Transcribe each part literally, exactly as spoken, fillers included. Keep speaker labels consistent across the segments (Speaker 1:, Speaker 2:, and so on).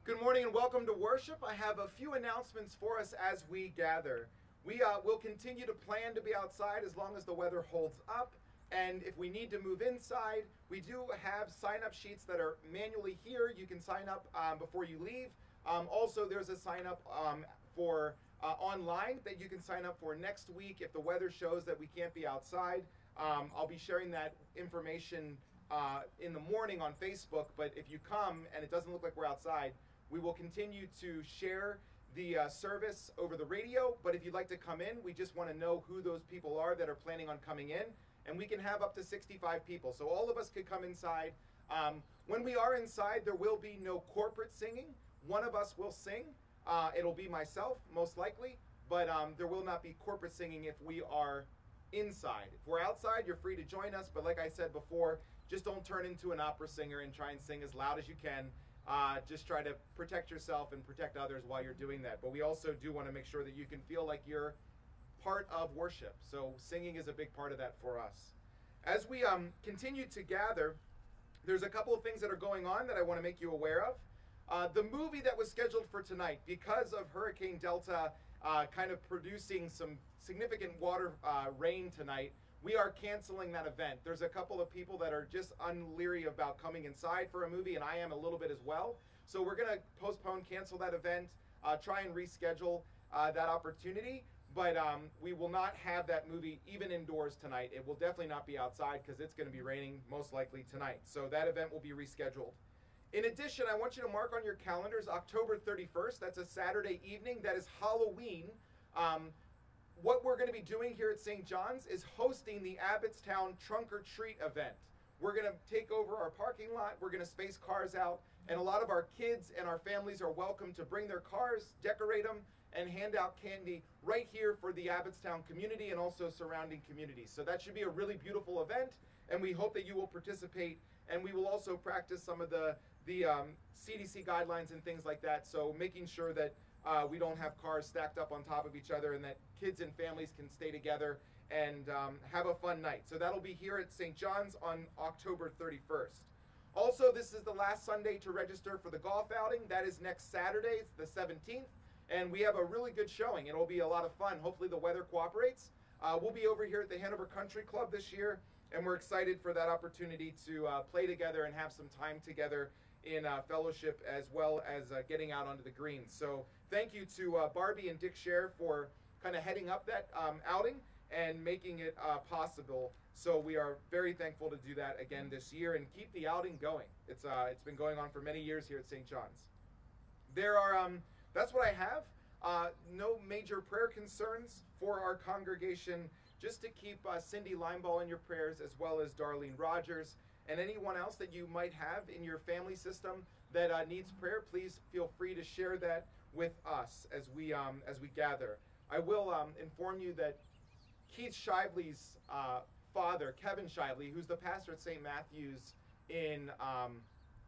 Speaker 1: Good morning and welcome to worship. I have a few announcements for us as we gather. We uh, will continue to plan to be outside as long as the weather holds up. And if we need to move inside, we do have sign-up sheets that are manually here. You can sign up um, before you leave. Um, also, there's a sign-up um, for uh, online that you can sign up for next week if the weather shows that we can't be outside. Um, I'll be sharing that information uh, in the morning on Facebook, but if you come and it doesn't look like we're outside, we will continue to share the uh, service over the radio, but if you'd like to come in, we just want to know who those people are that are planning on coming in, and we can have up to sixty-five people, so all of us could come inside. Um, when we are inside, there will be no corporate singing. One of us will sing. Uh, it'll be myself, most likely, but um, there will not be corporate singing if we are inside. If we're outside, you're free to join us, but like I said before, just don't turn into an opera singer and try and sing as loud as you can. Uh, just try to protect yourself and protect others while you're doing that. But we also do want to make sure that you can feel like you're part of worship. So singing is a big part of that for us. As we um, continue to gather, there's a couple of things that are going on that I want to make you aware of. Uh, the movie that was scheduled for tonight, because of Hurricane Delta uh, kind of producing some significant water uh, rain tonight, we are canceling that event. There's a couple of people that are just unleery about coming inside for a movie, and I am a little bit as well. So we're going to postpone, cancel that event, uh, try and reschedule uh, that opportunity. But um, we will not have that movie even indoors tonight. It will definitely not be outside because it's going to be raining most likely tonight. So that event will be rescheduled. In addition, I want you to mark on your calendars October thirty-first. That's a Saturday evening. That is Halloween. Um, What we're going to be doing here at Saint John's is hosting the Abbottstown Trunk or Treat event. We're going to take over our parking lot, we're going to space cars out, and a lot of our kids and our families are welcome to bring their cars, decorate them, and hand out candy right here for the Abbottstown community and also surrounding communities. So that should be a really beautiful event, and we hope that you will participate, and we will also practice some of the, the um, C D C guidelines and things like that, so making sure that Uh, we don't have cars stacked up on top of each other and that kids and families can stay together and um, have a fun night. So that'll be here at Saint John's on October thirty-first. Also, this is the last Sunday to register for the golf outing. That is next Saturday, it's the seventeenth, and we have a really good showing. It'll be a lot of fun. Hopefully the weather cooperates. Uh, we'll be over here at the Hanover Country Club this year, and we're excited for that opportunity to uh, play together and have some time together in uh, fellowship as well as uh, getting out onto the greens. So thank you to uh, Barbie and Dick Scher for kind of heading up that um, outing and making it uh, possible. So we are very thankful to do that again this year and keep the outing going. It's uh, it's been going on for many years here at Saint John's. There are um, that's what I have. Uh, no major prayer concerns for our congregation. Just to keep uh, Cindy Limeball in your prayers, as well as Darlene Rogers. And anyone else that you might have in your family system that uh, needs prayer, please feel free to share that with us as we um, as we gather. I will um, inform you that Keith Shively's uh, father, Kevin Shively, who's the pastor at Saint Matthew's in um,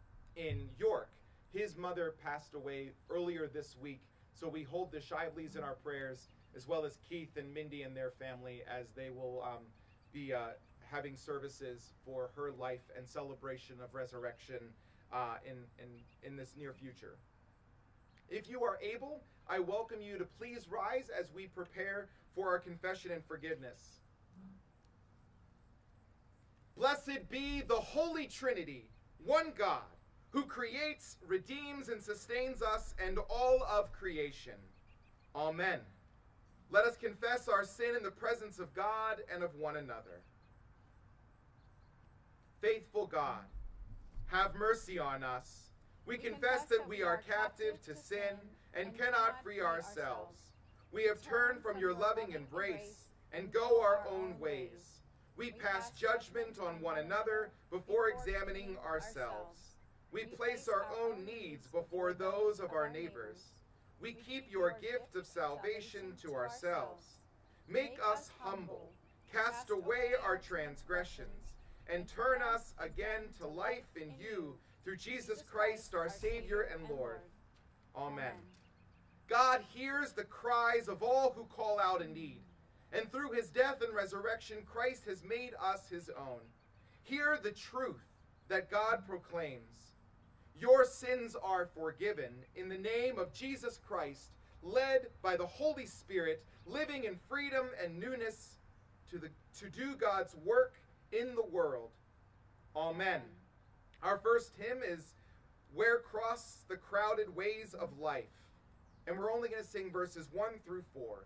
Speaker 1: in York, his mother passed away earlier this week. So we hold the Shiveleys in our prayers, as well as Keith and Mindy and their family, as they will um, be uh, having services for her life and celebration of resurrection uh, in, in, in this near future. If you are able, I welcome you to please rise as we prepare for our confession and forgiveness. Blessed be the Holy Trinity, one God, who creates, redeems, and sustains us and all of creation. Amen. Let us confess our sin in the presence of God and of one another. Faithful God, have mercy on us. We confess that we are captive to sin and cannot free ourselves. We have turned from your loving embrace and go our own ways. We pass judgment on one another before examining ourselves. We place our own needs before those of our neighbors. We keep your gift of salvation to ourselves. Make us humble, cast away our transgressions, and turn us again to life in you, through Jesus Christ, our Savior and Lord. Amen. God hears the cries of all who call out in need, and through his death and resurrection, Christ has made us his own. Hear the truth that God proclaims. Your sins are forgiven in the name of Jesus Christ, led by the Holy Spirit, living in freedom and newness to, the, to do God's work in the world. Amen. Our first hymn is Where Cross the Crowded Ways of Life. And we're only going to sing verses one through four.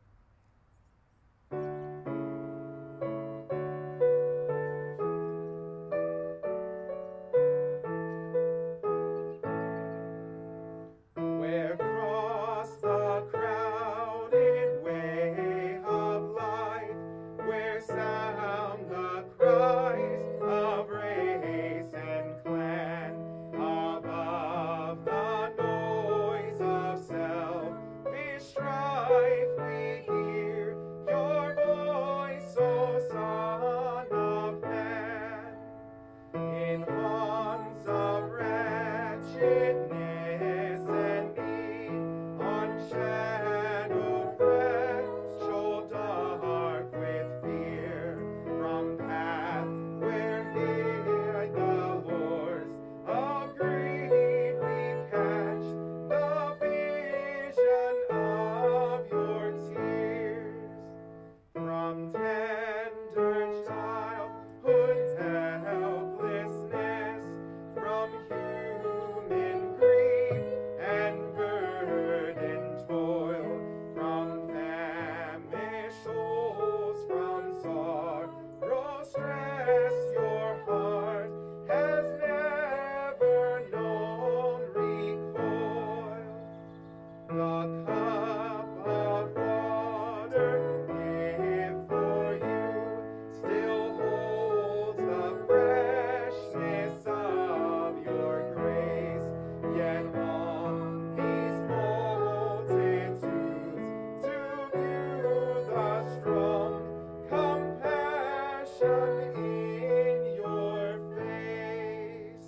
Speaker 1: Where cross the crowded way of life, where sound the cries of race and clan, above the noise of selfish strife, we hear your voice, O Son of Man. In haunts of wretchedness and need, on shadowed threshold dark with fear, from path where hid the lures of greed, we catch the vision of your tears. From tender childhood's helplessness, from human grief and burdened toil, from famished souls, from sorrow stress, your heart has never known recoil. The cup of water given for you still holds the freshness of your grace, yet on these multitudes to view the strong compassion in your face.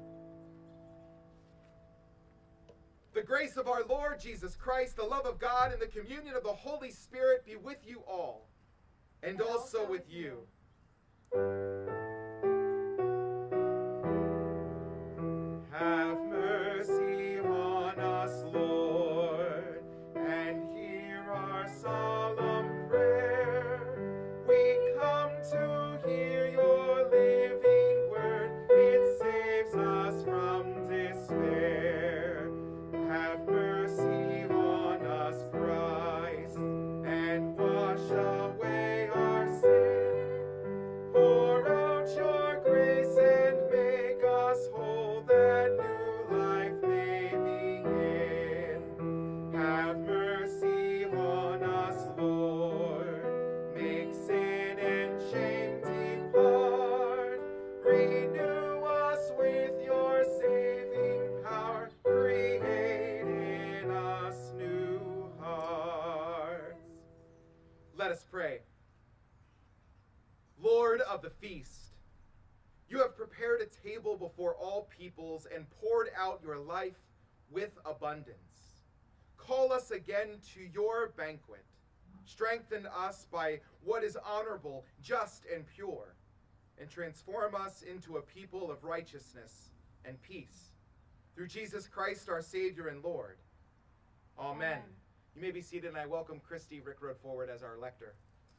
Speaker 1: The grace of our Lord Jesus Christ, the love of God, and the communion of the Holy Spirit be with you all, and also with you. Have mercy on us, Lord, and hear our solemn prayer. We come to hear your living word. It saves us from despair. Have mercy on us, Christ, and wash away our sin. Pour out your grace and make us whole, that new life may begin. Have mercy on us, Lord. Make sin and shame depart. Renew us with your saving power. Create in us new hearts. Let us pray. Lord of the feast, you have prepared a table before all peoples and poured out your life with abundance. Call us again to your banquet. Strengthen us by what is honorable, just, and pure, and transform us into a people of righteousness and peace. Through Jesus Christ, our Savior and Lord. Amen. Amen. You may be seated, and I welcome Christy Rickroad forward as our lector.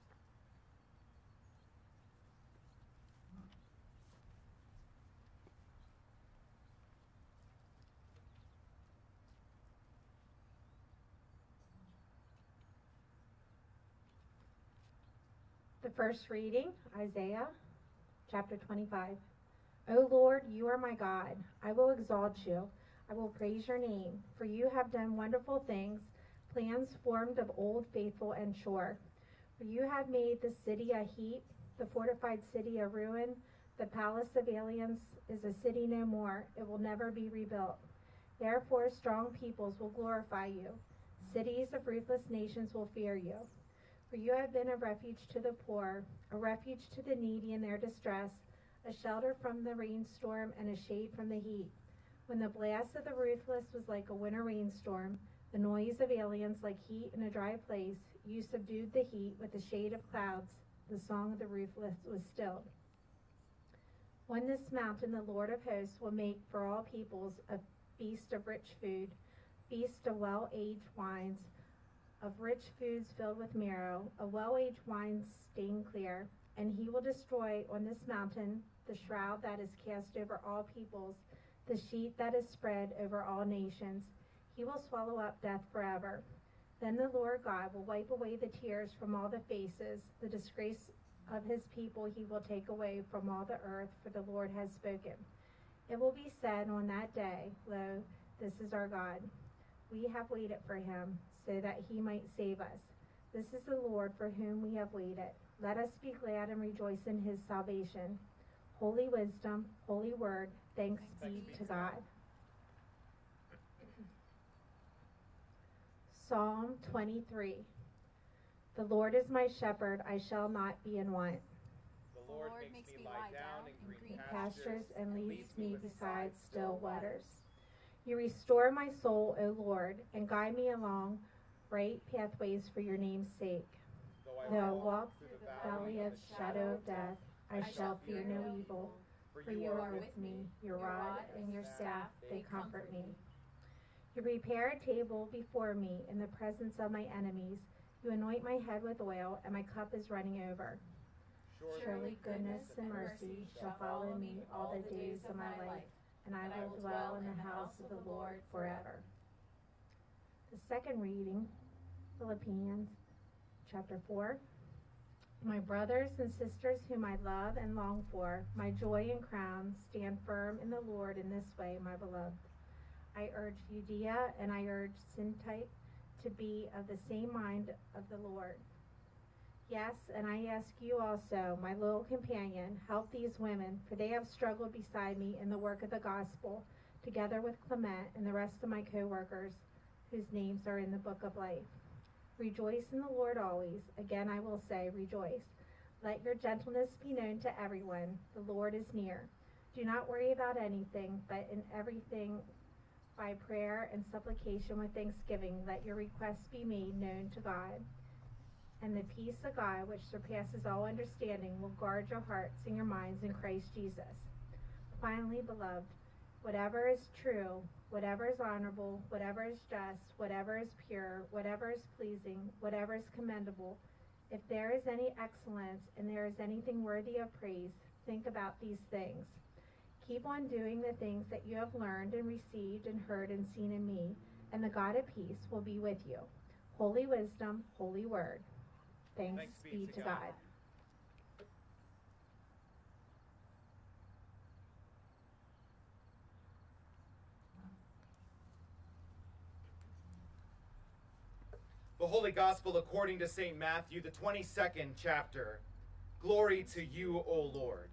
Speaker 2: The first reading, Isaiah chapter twenty-five. O Lord, you are my God. I will exalt you. I will praise your name, for you have done wonderful things, plans formed of old, faithful and sure. For you have made the city a heap, the fortified city a ruin. The palace of aliens is a city no more. It will never be rebuilt. Therefore strong peoples will glorify you. Cities of ruthless nations will fear you. For you have been a refuge to the poor, a refuge to the needy in their distress, a shelter from the rainstorm and a shade from the heat. When the blast of the ruthless was like a winter rainstorm, the noise of aliens like heat in a dry place, you subdued the heat with the shade of clouds. The song of the ruthless was stilled. On this mountain the Lord of hosts will make for all peoples a feast of rich food, feast of well-aged wines, of rich foods filled with marrow, of well-aged wines stained clear. And he will destroy on this mountain the shroud that is cast over all peoples, the sheet that is spread over all nations. He will swallow up death forever. Then the Lord God will wipe away the tears from all the faces. The disgrace of his people he will take away from all the earth, for the Lord has spoken. It will be said on that day, Lo, this is our God. We have waited for him, so that he might save us. This is the Lord for whom we have waited. Let us be glad and rejoice in his salvation. Holy wisdom, holy word, thanks, thanks be to God. Psalm twenty-three. The Lord is my shepherd, I shall not be in want.
Speaker 3: The Lord makes me lie down in green
Speaker 2: pastures and leads me beside still waters. You restore my soul, O Lord, and guide me along right pathways for your name's sake. Though I walk through the valley of shadow of death, I shall fear no evil, for you are with me. Your rod and your staff, they comfort me. You prepare a table before me in the presence of my enemies. You anoint my head with oil, and my cup is running over. Surely goodness and mercy shall follow me all the days of my life, and I will dwell in the house of the Lord forever. The second reading, Philippians chapter four. My brothers and sisters whom I love and long for, my joy and crown, stand firm in the Lord in this way, my beloved. I urge Judea and I urge Syntyche to be of the same mind of the Lord. Yes, and I ask you also, my loyal companion, help these women, for they have struggled beside me in the work of the gospel, together with Clement and the rest of my co-workers, whose names are in the book of life. Rejoice in the Lord always. Again I will say, rejoice. Let your gentleness be known to everyone. The Lord is near. Do not worry about anything, but in everything, by prayer and supplication with thanksgiving, let your requests be made known to God. And the peace of God, which surpasses all understanding, will guard your hearts and your minds in Christ Jesus. Finally, beloved, whatever is true, whatever is honorable, whatever is just, whatever is pure, whatever is pleasing, whatever is commendable, if there is any excellence and there is anything worthy of praise, think about these things. Keep on doing the things that you have learned and received and heard and seen in me, and the God of peace will be with you. Holy wisdom, holy word. Thanks, Thanks be, be to God. God.
Speaker 1: The Holy Gospel according to Saint Matthew, the twenty-second chapter. Glory to you, O Lord.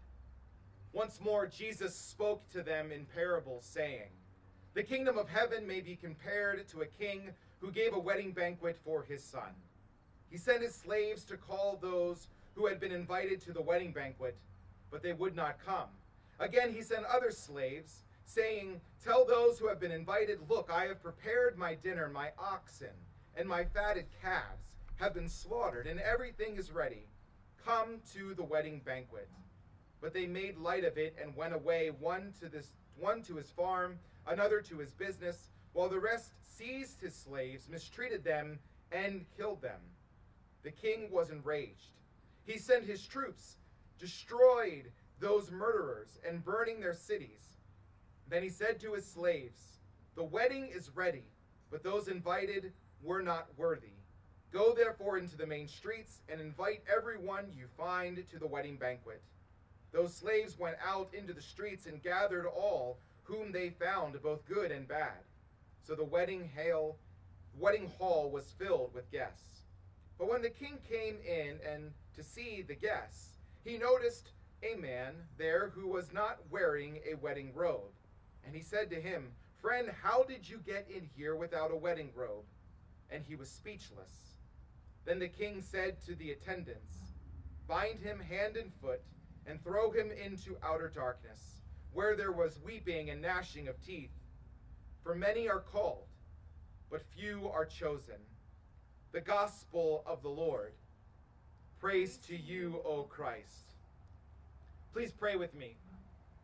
Speaker 1: Once more Jesus spoke to them in parables, saying, The kingdom of heaven may be compared to a king who gave a wedding banquet for his son. He sent his slaves to call those who had been invited to the wedding banquet, but they would not come. Again he sent other slaves, saying, Tell those who have been invited, Look, I have prepared my dinner, my oxen and my fatted calves have been slaughtered, and everything is ready. Come to the wedding banquet. But they made light of it and went away, one to this, one to his farm, another to his business, while the rest seized his slaves, mistreated them, and killed them. The king was enraged. He sent his troops, destroyed those murderers, and burning their cities. Then he said to his slaves, The wedding is ready, but those invited were not worthy. Go therefore into the main streets and invite everyone you find to the wedding banquet. Those slaves went out into the streets and gathered all whom they found, both good and bad. So the wedding hall, wedding hall was filled with guests. But when the king came in and to see the guests, he noticed a man there who was not wearing a wedding robe. And he said to him, Friend, how did you get in here without a wedding robe? And he was speechless. Then the king said to the attendants, Bind him hand and foot, and throw him into outer darkness, where there was weeping and gnashing of teeth. For many are called, but few are chosen. The gospel of the Lord. Praise to you, O Christ. Please pray with me.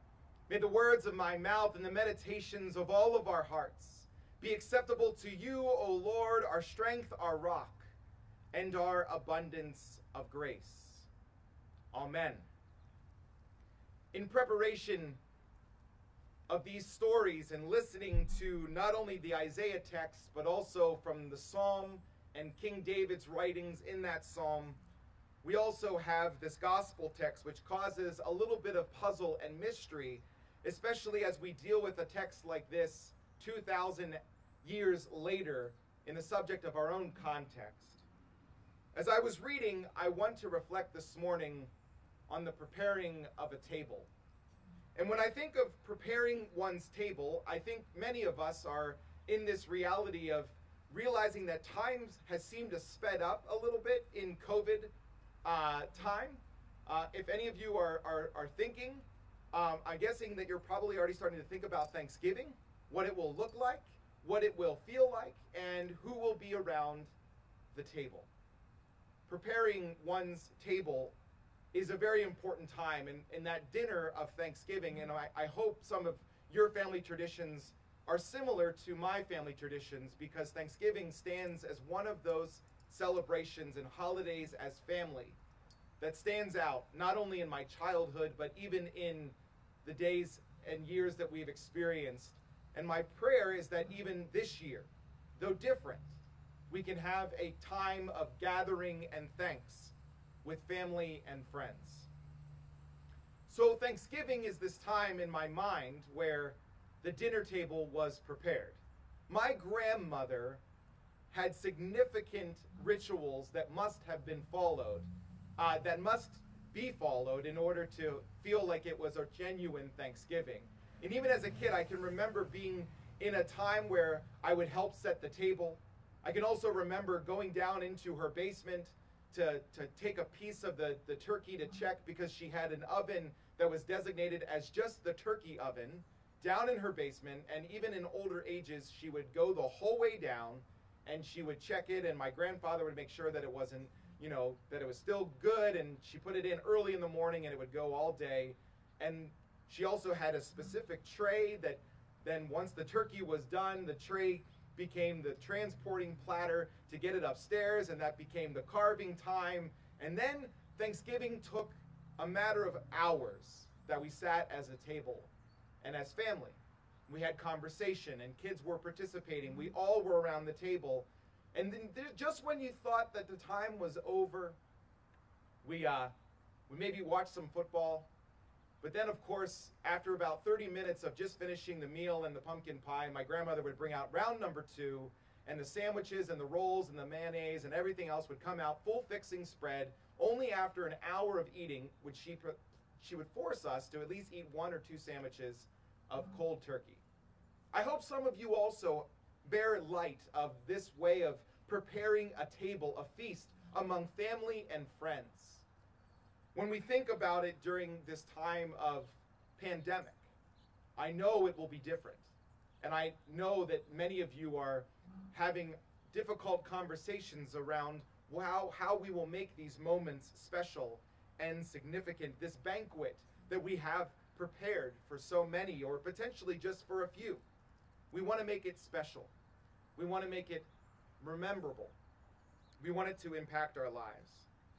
Speaker 1: May the words of my mouth and the meditations of all of our hearts be acceptable to you, O Lord, our strength, our rock, and our abundance of grace. Amen. In preparation of these stories and listening to not only the Isaiah text, but also from the Psalm and King David's writings in that Psalm, we also have this gospel text, which causes a little bit of puzzle and mystery, especially as we deal with a text like this two thousand years later in the subject of our own context. As I was reading, I want to reflect this morning on the preparing of a table. And when I think of preparing one's table, I think many of us are in this reality of realizing that times has seemed to sped up a little bit in COVID uh, time. Uh, if any of you are, are, are thinking, um, I'm guessing that you're probably already starting to think about Thanksgiving, what it will look like, what it will feel like, and who will be around the table. Preparing one's table is a very important time, and, and that dinner of Thanksgiving, and I, I hope some of your family traditions are similar to my family traditions, because Thanksgiving stands as one of those celebrations and holidays as family that stands out, not only in my childhood, but even in the days and years that we've experienced. And my prayer is that even this year, though different, we can have a time of gathering and thanks with family and friends. So Thanksgiving is this time in my mind where the dinner table was prepared. My grandmother had significant rituals that must have been followed, uh, that must be followed in order to feel like it was a genuine Thanksgiving. And even as a kid, I can remember being in a time where I would help set the table. I can also remember going down into her basement to, to take a piece of the, the turkey to check, because she had an oven that was designated as just the turkey oven down in her basement. And even in older ages, she would go the whole way down and she would check it, and my grandfather would make sure that it wasn't, you know, that it was still good, and she put it in early in the morning and it would go all day. And she also had a specific tray that then once the turkey was done, the tray became the transporting platter to get it upstairs, and that became the carving time. And then Thanksgiving took a matter of hours that we sat as a table and as family. We had conversation and kids were participating. We all were around the table. And then just when you thought that the time was over, we, uh, we maybe watched some football. But then, of course, after about thirty minutes of just finishing the meal and the pumpkin pie, my grandmother would bring out round number two, and the sandwiches and the rolls and the mayonnaise and everything else would come out, full fixing spread. Only after an hour of eating would she, she would force us to at least eat one or two sandwiches of cold turkey. I hope some of you also bear light of this way of preparing a table, a feast among family and friends. When we think about it during this time of pandemic, I know it will be different. And I know that many of you are having difficult conversations around how, how we will make these moments special and significant, this banquet that we have prepared for so many, or potentially just for a few. We want to make it special. We want to make it rememberable. We want it to impact our lives.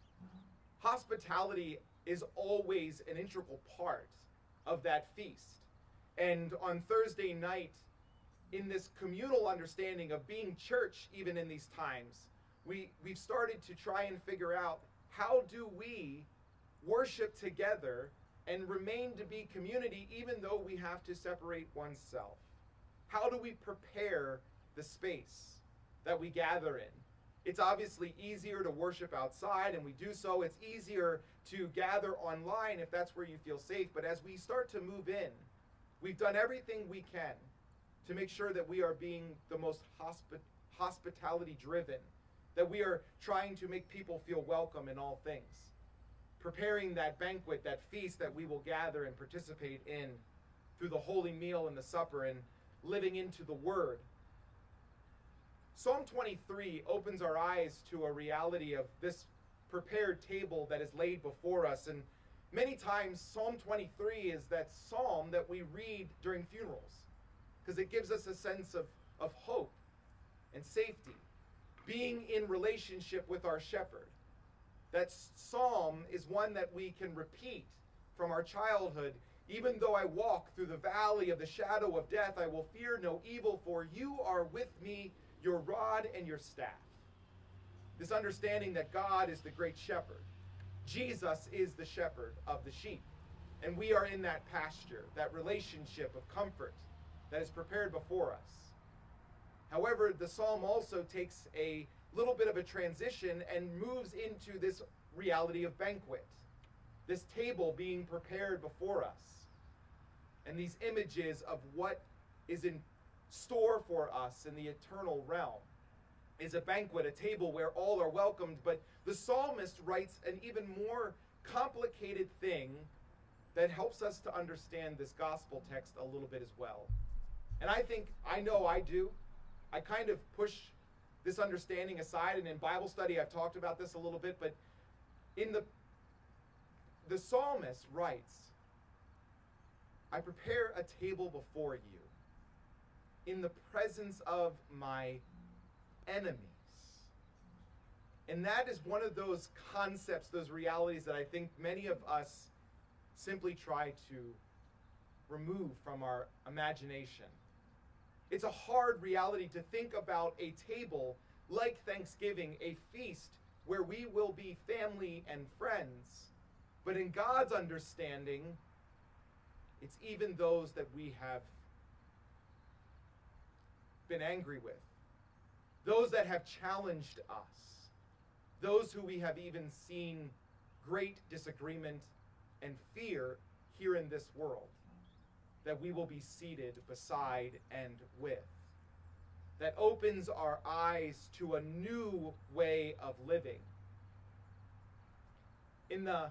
Speaker 1: Hospitality is always an integral part of that feast. And on Thursday night, in this communal understanding of being church, even in these times, we, we've started to try and figure out, how do we worship together and remain to be community even though we have to separate oneself? How do we prepare the space that we gather in? It's obviously easier to worship outside, and we do so. It's easier to gather online if that's where you feel safe. But as we start to move in, we've done everything we can to make sure that we are being the most hospi- hospitality driven, that we are trying to make people feel welcome in all things, preparing that banquet, that feast that we will gather and participate in through the holy meal and the supper, and living into the Word. Psalm twenty-three opens our eyes to a reality of this prepared table that is laid before us. And Many times, Psalm twenty-three is that psalm that we read during funerals because it gives us a sense of, of hope and safety, being in relationship with our shepherd. That psalm is one that we can repeat from our childhood. Even though I walk through the valley of the shadow of death, I will fear no evil, for you are with me, your rod and your staff. This understanding that God is the great shepherd. Jesus is the shepherd of the sheep. And we are in that pasture, that relationship of comfort that is prepared before us. However, the psalm also takes a little bit of a transition and moves into this reality of banquet, this table being prepared before us, and these images of what is in store for us in the eternal realm is a banquet, a table where all are welcomed. But the psalmist writes an even more complicated thing that helps us to understand this gospel text a little bit as well. And I think, I know I do, I kind of push this understanding aside, and in Bible study I've talked about this a little bit, but in the the psalmist writes, I prepare a table before you in the presence of my enemies. And that is one of those concepts, those realities that I think many of us simply try to remove from our imagination. It's a hard reality to think about a table like Thanksgiving, a feast where we will be family and friends. But in God's understanding, it's even those that we have been angry with, those that have challenged us, those who we have even seen great disagreement and fear here in this world, that we will be seated beside and with. That opens our eyes to a new way of living. In the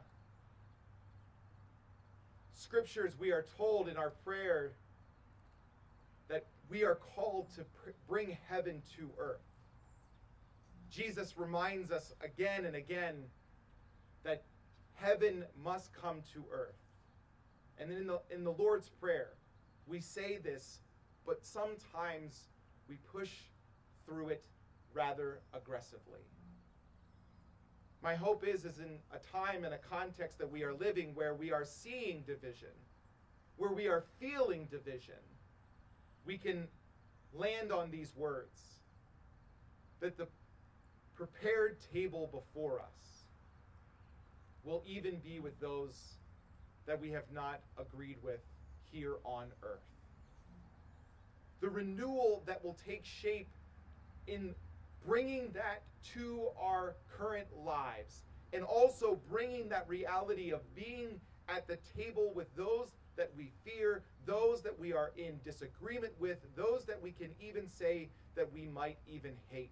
Speaker 1: scriptures, we are told in our prayer that we are called to pr- bring heaven to earth. Jesus reminds us again and again that heaven must come to earth. And in the, in the Lord's Prayer, we say this, but sometimes we push through it rather aggressively. My hope is, is in a time and a context that we are living where we are seeing division, where we are feeling division, we can land on these words, that the prepared table before us will even be with those that we have not agreed with here on earth. The renewal that will take shape in bringing that to our current lives, and also bringing that reality of being at the table with those that we fear, those that we are in disagreement with, those that we can even say that we might even hate.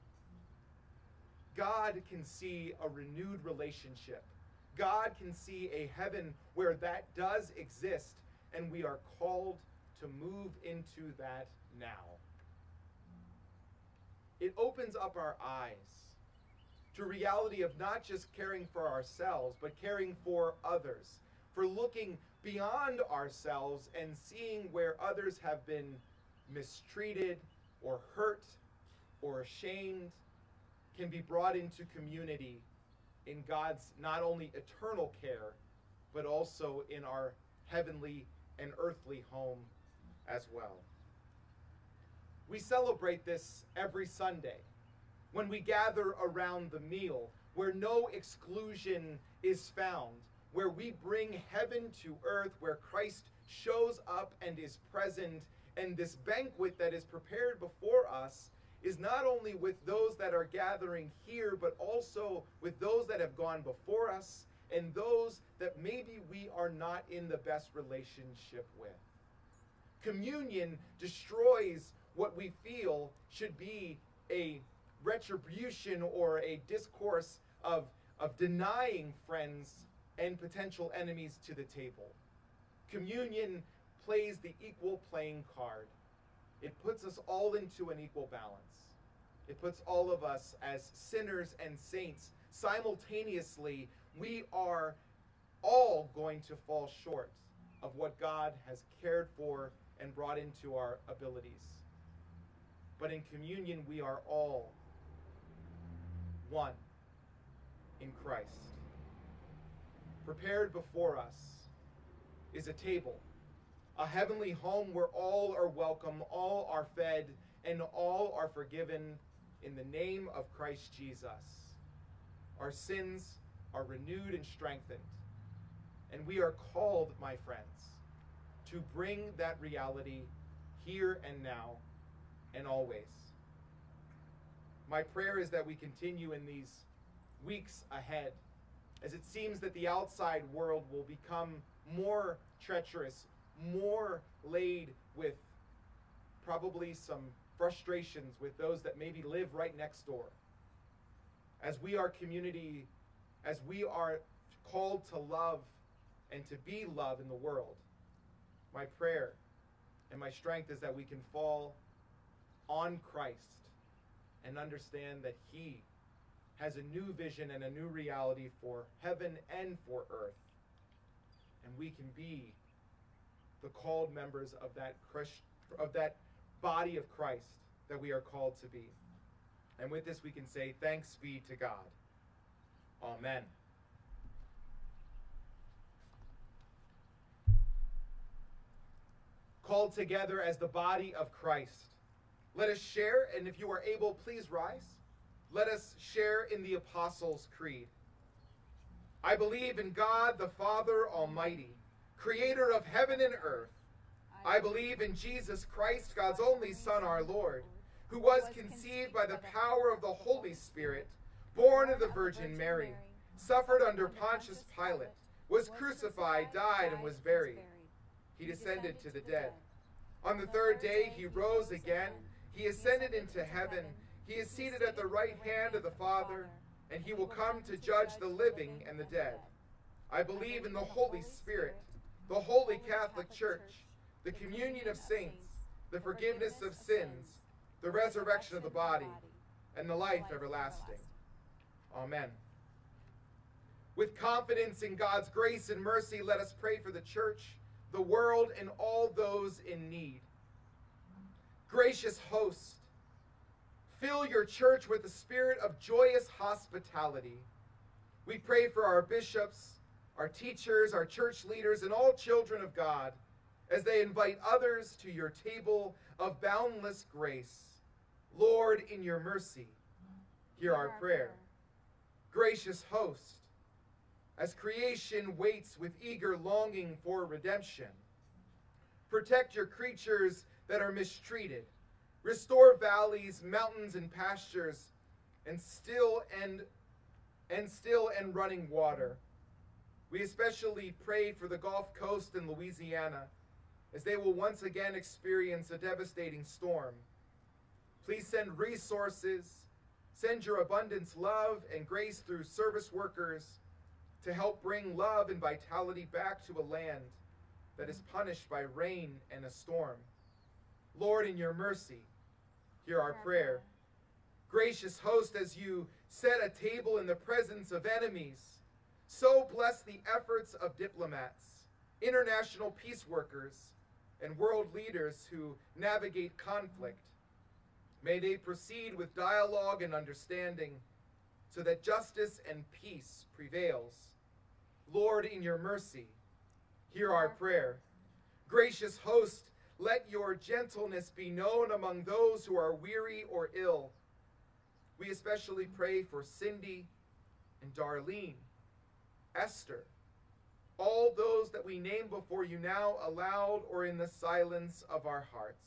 Speaker 1: God can see a renewed relationship. God can see a heaven where that does exist, and we are called to move into that now. It opens up our eyes to reality of not just caring for ourselves, but caring for others, for looking beyond ourselves and seeing where others have been mistreated or hurt or ashamed, can be brought into community in God's not only eternal care, but also in our heavenly and earthly home as well. We celebrate this every Sunday when we gather around the meal, where no exclusion is found, where we bring heaven to earth, where Christ shows up and is present, and this banquet that is prepared before us is not only with those that are gathering here, but also with those that have gone before us and those that maybe we are not in the best relationship with. Communion destroys what we feel should be a retribution or a discourse of, of denying friends and potential enemies to the table. Communion plays the equal playing card. It puts us all into an equal balance. It puts all of us as sinners and saints. Simultaneously, we are all going to fall short of what God has cared for and brought into our abilities. But in communion, we are all one in Christ. Prepared before us is a table, a heavenly home where all are welcome, all are fed, and all are forgiven in the name of Christ Jesus. Our sins are renewed and strengthened, and we are called, my friends, to bring that reality here and now and always. My prayer is that we continue in these weeks ahead, as it seems that the outside world will become more treacherous, more laid with probably some frustrations with those that maybe live right next door. As we are community, as we are called to love and to be love in the world, my prayer and my strength is that we can fall on Christ and understand that he has a new vision and a new reality for heaven and for earth. And we can be the called members of that Christ, of that body of Christ that we are called to be. And with this we can say, thanks be to God. Amen. Called together as the body of Christ, let us share, and if you are able, please rise. Let us share in the Apostles' Creed. I believe in God the Father Almighty, creator of heaven and earth. I believe in Jesus Christ, God's only Son, our Lord, who was conceived by the power of the Holy Spirit, born of the Virgin Mary, suffered under Pontius Pilate, was crucified, died, and was buried. He descended to the dead. On the third day he rose again. He ascended into heaven. He is seated at the right hand of the Father, and he will come to judge the living and the dead. I believe in the Holy Spirit, the Holy Catholic Church, the communion of saints, the forgiveness of sins, the resurrection of the body, and the life everlasting. Amen. With confidence in God's grace and mercy, let us pray for the church, the world, and all those in need. Gracious host, fill your church with the spirit of joyous hospitality. We pray for our bishops, our teachers, our church leaders, and all children of God as they invite others to your table of boundless grace. Lord, in your mercy, hear our prayer. Gracious host, as creation waits with eager longing for redemption, protect your creatures that are mistreated. Restore valleys, mountains, and pastures, and still and and still and running water. We especially pray for the Gulf Coast and Louisiana, as they will once again experience a devastating storm. Please send resources, send your abundance, love, and grace through service workers to help bring love and vitality back to a land that is punished by rain and a storm. Lord, in your mercy, hear our prayer. Gracious host, as you set a table in the presence of enemies, so bless the efforts of diplomats, international peace workers, and world leaders who navigate conflict. May they proceed with dialogue and understanding so that justice and peace prevails. Lord, in your mercy, hear our prayer. Gracious host, let your gentleness be known among those who are weary or ill. We especially pray for Cindy and Darlene, Esther, all those that we name before you now aloud or in the silence of our hearts.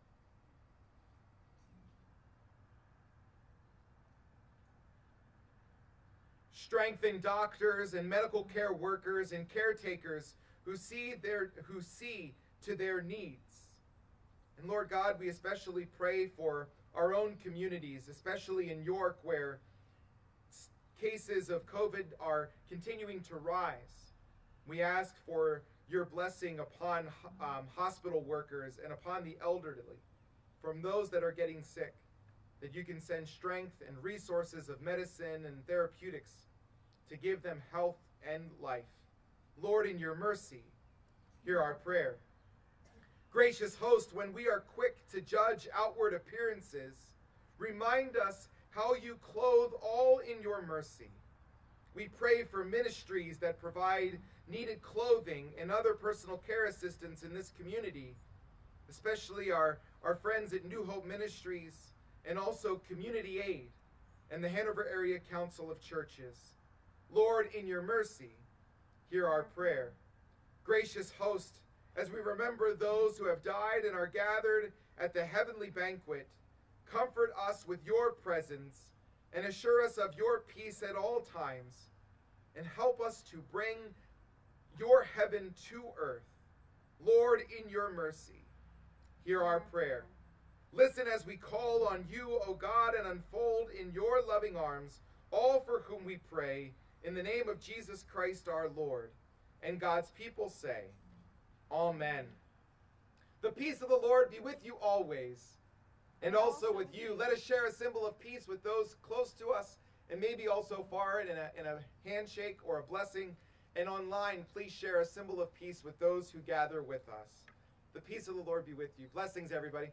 Speaker 1: Strengthen doctors and medical care workers and caretakers who see their who see to their needs. And Lord God, we especially pray for our own communities, especially in York, where cases of COVID are continuing to rise. We ask for your blessing upon um, hospital workers and upon the elderly, from those that are getting sick, that you can send strength and resources of medicine and therapeutics to give them health and life. Lord, in your mercy, hear our prayer. Gracious host, when we are quick to judge outward appearances, remind us how you clothe all in your mercy. We pray for ministries that provide needed clothing and other personal care assistance in this community, especially our, our friends at New Hope Ministries and also Community Aid and the Hanover Area Council of Churches. Lord, in your mercy, hear our prayer. Gracious host, as we remember those who have died and are gathered at the heavenly banquet, comfort us with your presence and assure us of your peace at all times, and help us to bring your heaven to earth. Lord, in your mercy, hear our prayer. Listen as we call on you, O God, and unfold in your loving arms all for whom we pray, in the name of Jesus Christ our Lord. And God's people say, Amen. The peace of the Lord be with you always, and also with you. Let us share a symbol of peace with those close to us, and maybe also far in a, in a handshake or a blessing. And online, please share a symbol of peace with those who gather with us. The peace of the Lord be with you. Blessings, everybody.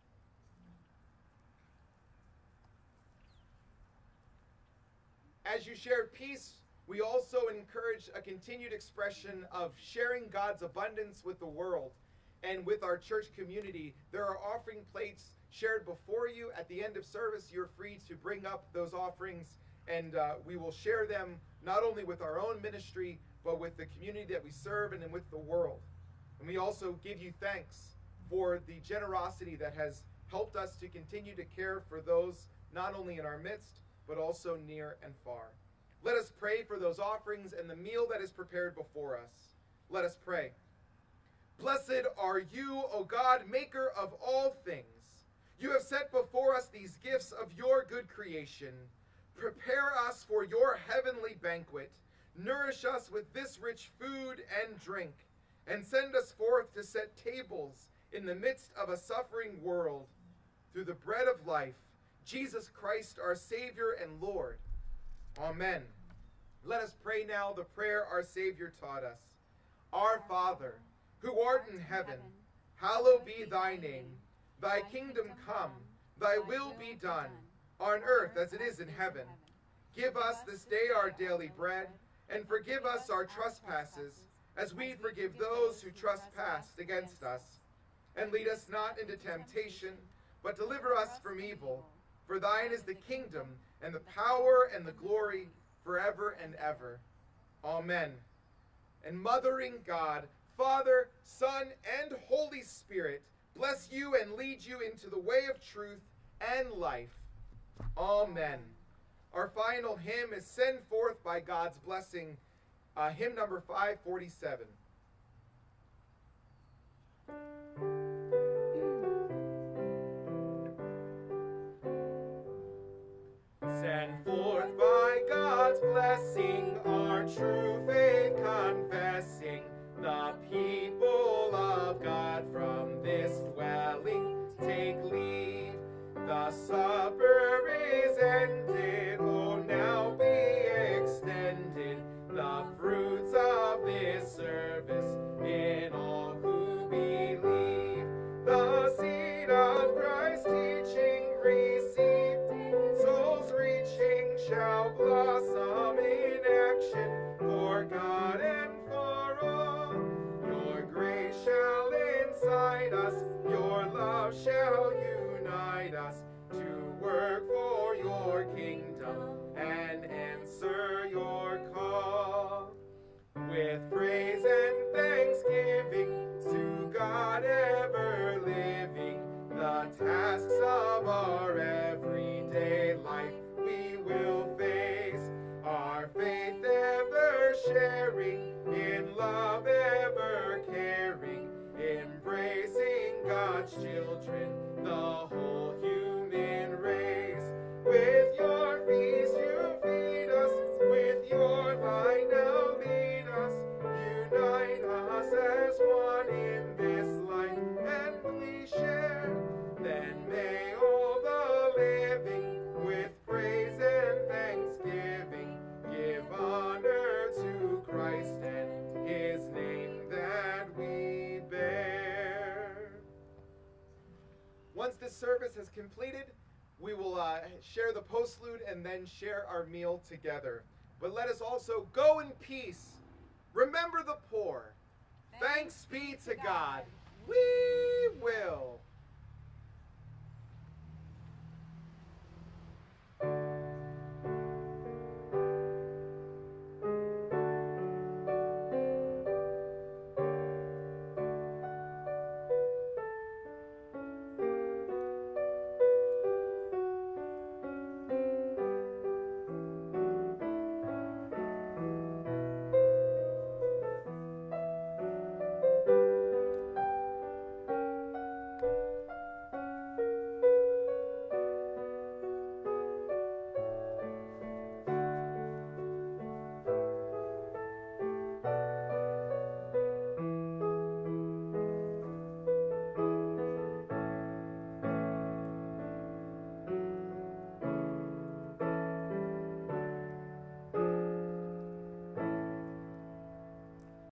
Speaker 1: As you share peace, we also encourage a continued expression of sharing God's abundance with the world and with our church community. There are offering plates shared before you. At the end of service, you're free to bring up those offerings, and uh, we will share them not only with our own ministry, but with the community that we serve and then with the world. And we also give you thanks for the generosity that has helped us to continue to care for those not only in our midst, but also near and far. Let us pray for those offerings and the meal that is prepared before us. Let us pray. Blessed are you, O God, maker of all things. You have set before us these gifts of your good creation. Prepare us for your heavenly banquet. Nourish us with this rich food and drink, and send us forth to set tables in the midst of a suffering world. Through the bread of life, Jesus Christ, our Savior and Lord. Amen. Let us pray now the prayer our Savior taught us. Our Father, who art in heaven, hallowed be thy name. Thy kingdom come, thy will be done, on earth as it is in heaven. Give us this day our daily bread, and forgive us our trespasses, as we forgive those who trespass against us. And lead us not into temptation, but deliver us from evil. For thine is the kingdom, and the power, and the glory, forever and ever. Amen. And mothering God, Father, Son, and Holy Spirit, bless you and lead you into the way of truth and life. Amen. Our final hymn is Send Forth by God's Blessing, uh, hymn number five forty-seven. Send forth by God's blessing, our true faith confessing, the people of God from this dwelling take leave. The supper is ended, oh now be extended the fruits of this service in all who believe. The seed of Christ's teaching received, souls reaching shall blossom in action for God and for all. Your grace shall incite us, your love shall unite us to work for your kingdom and answer your call. With praise and thanksgiving to God ever living, the tasks of our everyday life we will face, our faith ever sharing, in love ever caring, embracing God's children, the whole human race. With your feast you feed us, with your light now lead us, unite us. this service has completed, we will uh, share the postlude and then share our meal together. But let us also go in peace. Remember the poor. Thanks, Thanks be to God. God. We will.